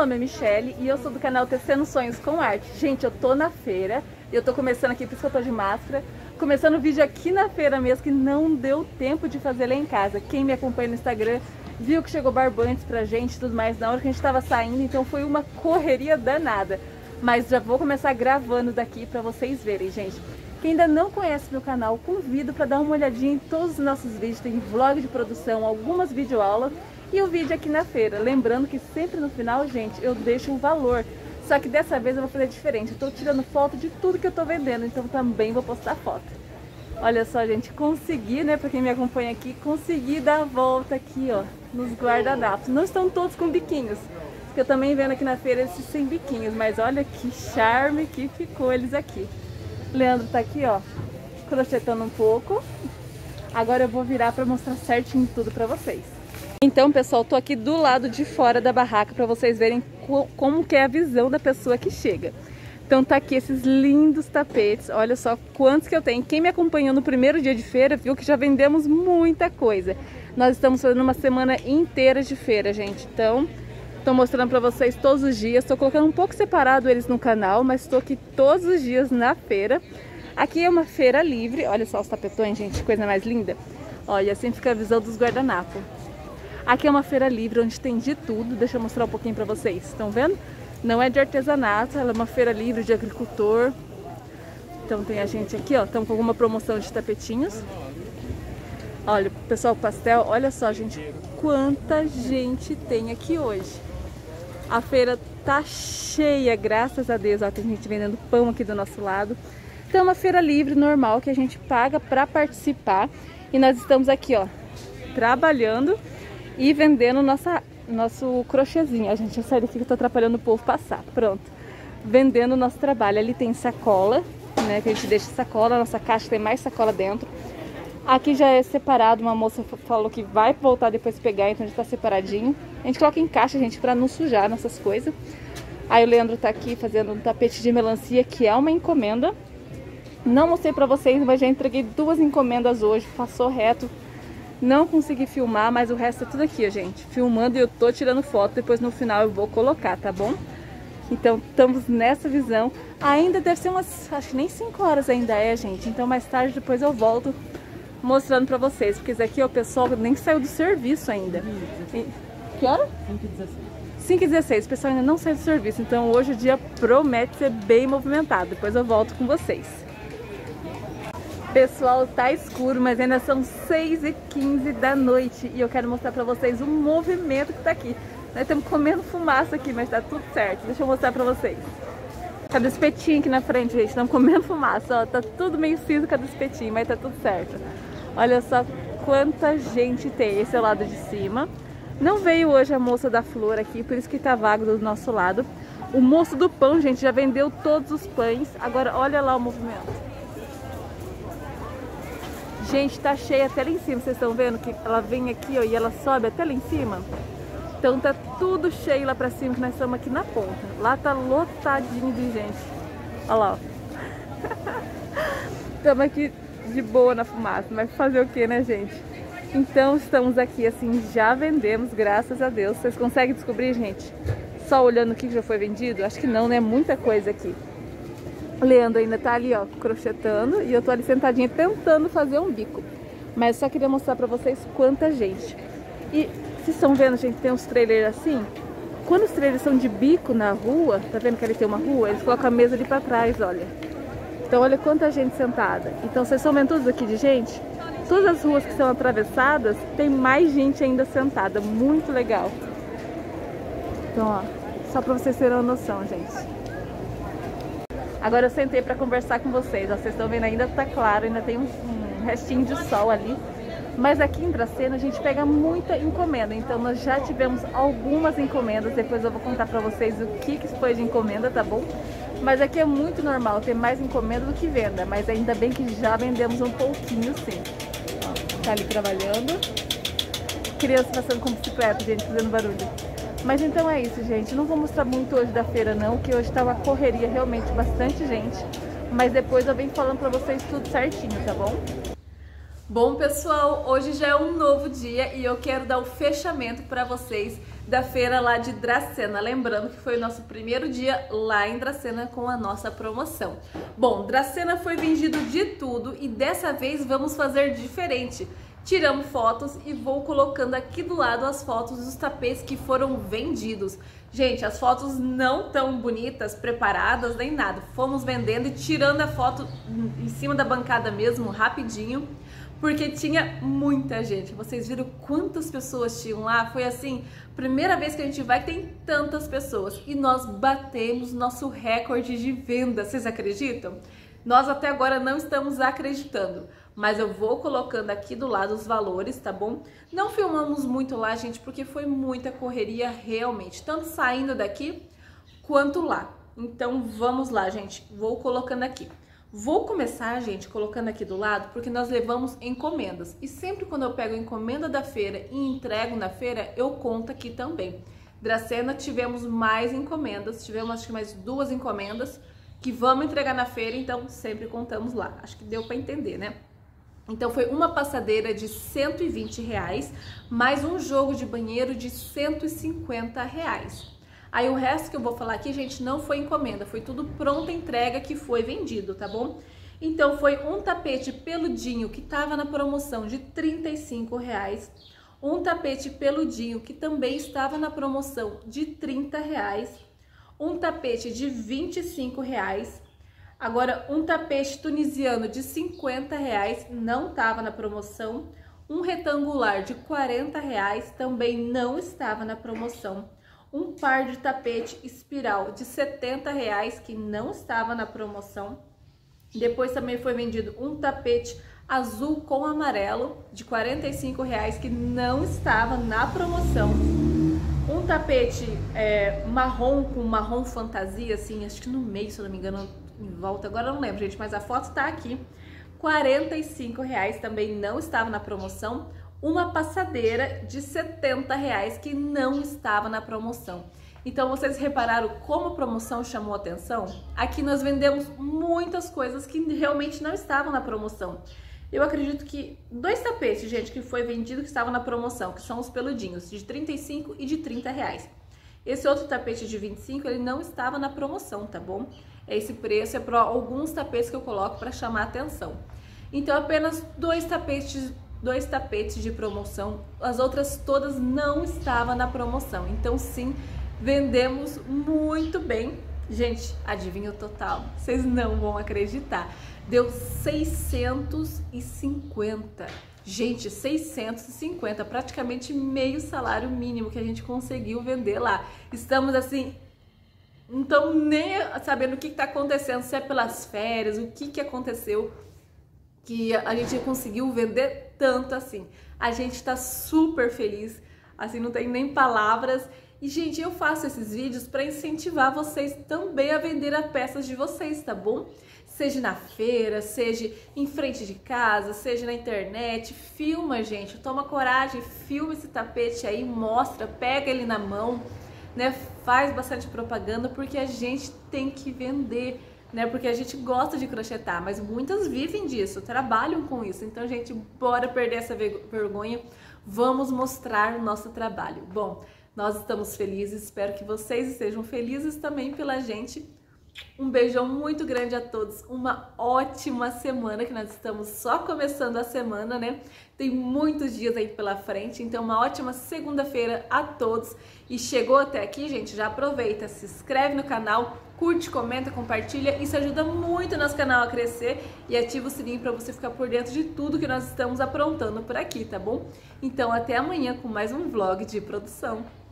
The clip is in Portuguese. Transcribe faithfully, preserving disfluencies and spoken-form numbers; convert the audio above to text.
nome é Michele e eu sou do canal Tecendo Sonhos com Arte. Gente, eu tô na feira, eu tô começando aqui, por isso que eu tô de máscara, começando o vídeo aqui na feira mesmo, que não deu tempo de fazer lá em casa. Quem me acompanha no Instagram viu que chegou barbantes pra gente e tudo mais na hora que a gente tava saindo, então foi uma correria danada. Mas já vou começar gravando daqui pra vocês verem, gente. Quem ainda não conhece meu canal, convido para dar uma olhadinha em todos os nossos vídeos. Tem vlog de produção, algumas videoaulas e o vídeo aqui na feira. Lembrando que sempre no final, gente, eu deixo um valor. Só que dessa vez eu vou fazer diferente. Eu tô tirando foto de tudo que eu tô vendendo, então também vou postar foto. Olha só, gente, consegui, né, pra quem me acompanha aqui, consegui dar a volta aqui, ó, nos guardanapos. Não estão todos com biquinhos, porque eu também vendo aqui na feira esses sem biquinhos, mas olha que charme que ficou eles aqui. Leandro tá aqui, ó, crochetando um pouco. Agora eu vou virar pra mostrar certinho tudo pra vocês. Então, pessoal, tô aqui do lado de fora da barraca pra vocês verem co como que é a visão da pessoa que chega. Então tá aqui esses lindos tapetes, olha só quantos que eu tenho. Quem me acompanhou no primeiro dia de feira viu que já vendemos muita coisa. Nós estamos fazendo uma semana inteira de feira, gente. Então, tô mostrando pra vocês todos os dias. Tô colocando um pouco separado eles no canal, mas tô aqui todos os dias na feira. Aqui é uma feira livre, olha só os tapetões, gente, coisa mais linda. Olha, assim fica a visão dos guardanapos. Aqui é uma feira livre onde tem de tudo. Deixa eu mostrar um pouquinho pra vocês, estão vendo? Não é de artesanato, ela é uma feira livre de agricultor. Então tem a gente aqui, ó, estamos com alguma promoção de tapetinhos. Olha, pessoal, pastel, olha só, gente, quanta gente tem aqui hoje. A feira tá cheia, graças a Deus, ó, tem gente vendendo pão aqui do nosso lado. Então é uma feira livre, normal, que a gente paga para participar. E nós estamos aqui, ó, trabalhando e vendendo nossa... nosso crochêzinho. A gente sai daqui que eu tô atrapalhando o povo passar. Pronto. Vendendo o nosso trabalho. Ali tem sacola, né? Que a gente deixa sacola. A nossa caixa tem mais sacola dentro. Aqui já é separado. Uma moça falou que vai voltar depois pegar, então já tá separadinho. A gente coloca em caixa, gente, pra não sujar nossas coisas. Aí o Leandro tá aqui fazendo um tapete de melancia, que é uma encomenda. Não mostrei pra vocês, mas já entreguei duas encomendas hoje. Passou reto. Não consegui filmar, mas o resto é tudo aqui, ó, gente. Filmando e eu tô tirando foto, depois no final eu vou colocar, tá bom? Então, estamos nessa visão. Ainda deve ser umas, acho que nem cinco horas ainda é, gente. Então, mais tarde, depois eu volto mostrando pra vocês. Porque isso aqui, o pessoal nem saiu do serviço ainda. E... Que hora? cinco e dezesseis. cinco e dezesseis, o pessoal ainda não saiu do serviço. Então, hoje o dia promete ser bem movimentado. Depois eu volto com vocês. Pessoal, tá escuro, mas ainda são seis e quinze da noite e eu quero mostrar pra vocês o movimento que tá aqui. Nós estamos comendo fumaça aqui, mas tá tudo certo. Deixa eu mostrar pra vocês. Cadê o espetinho aqui na frente, gente? Estamos comendo fumaça, ó. Tá tudo meio cinza, cadê o espetinho, mas tá tudo certo. Olha só quanta gente tem. Esse é o lado de cima. Não veio hoje a moça da flor aqui, por isso que tá vago do nosso lado. O moço do pão, gente, já vendeu todos os pães. Agora, olha lá o movimento. Gente, tá cheia até lá em cima, vocês estão vendo que ela vem aqui, ó, e ela sobe até lá em cima? Então tá tudo cheio lá pra cima, que nós estamos aqui na ponta. Lá tá lotadinho de gente. Olha lá, ó. Estamos aqui de boa na fumaça, mas fazer o que, né, gente? Então estamos aqui assim, já vendemos, graças a Deus. Vocês conseguem descobrir, gente? Só olhando o que já foi vendido? Acho que não, né? Muita coisa aqui. O Leandro ainda tá ali, ó, crochetando e eu tô ali sentadinha tentando fazer um bico. Mas só queria mostrar pra vocês quanta gente. E vocês estão vendo, gente, tem uns trailers assim? Quando os trailers são de bico na rua, tá vendo que ali tem uma rua? Eles colocam a mesa ali pra trás, olha. Então olha quanta gente sentada. Então vocês estão vendo tudo aqui de gente? Todas as ruas que são atravessadas, tem mais gente ainda sentada. Muito legal. Então, ó, só pra vocês terem uma noção, gente. Agora eu sentei para conversar com vocês, ó, vocês estão vendo, ainda tá claro, ainda tem um, um restinho de sol ali. Mas aqui em Dracena a gente pega muita encomenda, então nós já tivemos algumas encomendas, depois eu vou contar para vocês o que, que foi de encomenda, tá bom? Mas aqui é muito normal ter mais encomenda do que venda, mas ainda bem que já vendemos um pouquinho sim. Ó, tá ali trabalhando. Criança passando com bicicleta, gente, fazendo barulho. Mas então é isso, gente. Não vou mostrar muito hoje da feira não, que hoje tá uma correria, realmente bastante gente. Mas depois eu venho falando pra vocês tudo certinho, tá bom? Bom, pessoal, hoje já é um novo dia e eu quero dar o fechamento pra vocês da feira lá de Dracena, lembrando que foi o nosso primeiro dia lá em Dracena com a nossa promoção. Bom, Dracena foi vendido de tudo e dessa vez vamos fazer diferente. Tiramos fotos e vou colocando aqui do lado as fotos dos tapetes que foram vendidos. Gente, as fotos não tão bonitas, preparadas, nem nada. Fomos vendendo e tirando a foto em cima da bancada mesmo, rapidinho. Porque tinha muita gente. Vocês viram quantas pessoas tinham lá? Foi assim, primeira vez que a gente vai que tem tantas pessoas. E nós batemos nosso recorde de venda. Vocês acreditam? Nós até agora não estamos acreditando. Mas eu vou colocando aqui do lado os valores, tá bom? Não filmamos muito lá, gente, porque foi muita correria realmente. Tanto saindo daqui, quanto lá. Então, vamos lá, gente. Vou colocando aqui. Vou começar, gente, colocando aqui do lado, porque nós levamos encomendas. E sempre quando eu pego a encomenda da feira e entrego na feira, eu conto aqui também. Dracena tivemos mais encomendas, tivemos acho que mais duas encomendas que vamos entregar na feira, então sempre contamos lá. Acho que deu para entender, né? Então foi uma passadeira de cento e vinte reais, mais um jogo de banheiro de cento e cinquenta reais. Aí o resto que eu vou falar aqui, gente, não foi encomenda, foi tudo pronta entrega que foi vendido, tá bom? Então foi um tapete peludinho que tava na promoção de trinta e cinco reais, um tapete peludinho que também estava na promoção de trinta reais, um tapete de vinte e cinco reais, agora um tapete tunisiano de cinquenta reais, não estava na promoção, um retangular de quarenta reais, também não estava na promoção. Um par de tapete espiral de setenta reais, que não estava na promoção. Depois também foi vendido um tapete azul com amarelo de quarenta e cinco reais, que não estava na promoção. Um tapete é, marrom com marrom fantasia, assim, acho que no meio, se eu não me engano, em volta. Agora eu não lembro, gente, mas a foto tá aqui. quarenta e cinco reais, também não estava na promoção. Uma passadeira de setenta reais que não estava na promoção. Então vocês repararam como a promoção chamou atenção? Aqui nós vendemos muitas coisas que realmente não estavam na promoção. Eu acredito que dois tapetes, gente, que foi vendido que estavam na promoção, que são os peludinhos, de trinta e cinco e de trinta reais. Esse outro tapete de vinte e cinco, ele não estava na promoção, tá bom? Esse preço é para alguns tapetes que eu coloco para chamar atenção. Então apenas dois tapetes dois tapetes de promoção, as outras todas não estavam na promoção. Então sim, vendemos muito bem. Gente, adivinha o total? Vocês não vão acreditar. Deu seiscentos e cinquenta. Gente, seiscentos e cinquenta, praticamente meio salário mínimo que a gente conseguiu vender lá. Estamos assim, não estamos nem sabendo o que está acontecendo, se é pelas férias, o que, que aconteceu, que a gente conseguiu vender tanto assim. A gente tá super feliz, assim, não tem nem palavras. E, gente, eu faço esses vídeos para incentivar vocês também a vender as peças de vocês, tá bom? Seja na feira, seja em frente de casa, seja na internet, filma, gente, toma coragem, filma esse tapete aí, mostra, pega ele na mão, né? Faz bastante propaganda, porque a gente tem que vender, né? Porque a gente gosta de crochetar, mas muitas vivem disso, trabalham com isso. Então, gente, bora perder essa vergonha, vamos mostrar o nosso trabalho. Bom, nós estamos felizes, espero que vocês estejam felizes também pela gente. Um beijão muito grande a todos, uma ótima semana, que nós estamos só começando a semana, né? Tem muitos dias aí pela frente, então uma ótima segunda-feira a todos. E chegou até aqui, gente, já aproveita, se inscreve no canal, curte, comenta, compartilha, isso ajuda muito o nosso canal a crescer, e ativa o sininho para você ficar por dentro de tudo que nós estamos aprontando por aqui, tá bom? Então até amanhã com mais um vlog de produção.